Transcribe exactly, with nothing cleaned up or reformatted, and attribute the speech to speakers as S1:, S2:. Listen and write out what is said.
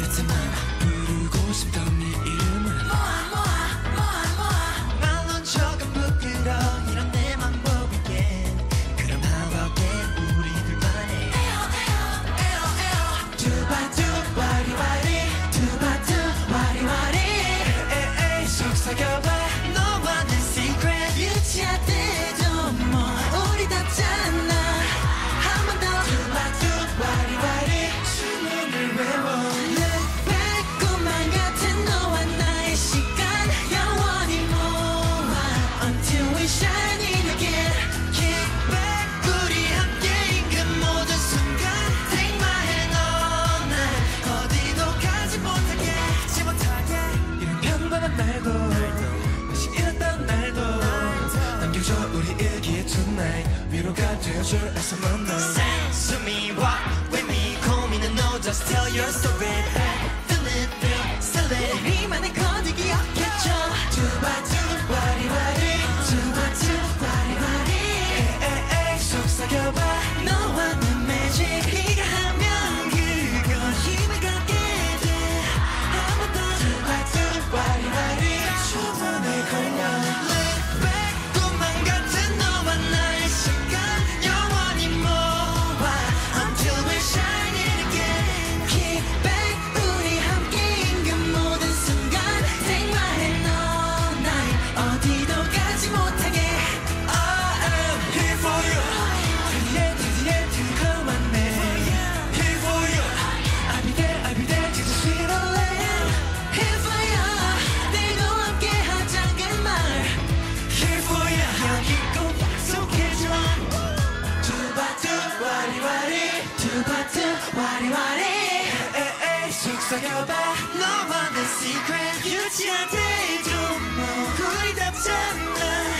S1: 같지만 부르고 싶던 네 이름은 모아 모아 모아 모아 말론 조금 부끄러 이런 내 맘 보이게 그럼 how about that 우리 둘만의 에어 에어 에어 에어 두바두 와리와리 두바두 와리와리 에에에 속삭여봐 너와 내 secret 유치할 때도 뭐 우리답잖아 한 번 더 두바두 와리와리 주문을 외워 내 배꼽만 같은 너와 나의 시간 영원히 모아 Until we shining again Kick back 우리 함께인 그 모든 순간 Take my hand all night 어디도 가지 못하게 가지 못하게 이런 평범한 날도 다시 이랬던 날도 남겨줘 우리 일기에 tonight 위로가 되어줄 애써만 날 Say to me walk with me 고민은 no just tell your story Feel it feel sell it 우리만의 코드 기억해줘 두바두 와리와리 두바두 와리와리 에에에 속삭여봐 너와 내 magic 네가 하면 그건 힘을 갖게 돼 한 번 더 두바두 와리와리 주문을 걸려 Let back 꿈만 같은 너와 나의 시간 영원히 모아 Until we shining again Kick back 우리 함께인 그 모든 순간 Take my hand all night 어디도 가지 못하게 I am here for you 드디어 드디어 들어왔네 Here for you I'll be there I'll be there till the sweet old land Here for you 내가 함께 하자는 말 Here for you 여기 꼭 약속해줘 두바두 와리와리 두바두 와리와리 에에에 속삭여봐 너와 내 secret 유치한 태도 뭐 우리답잖아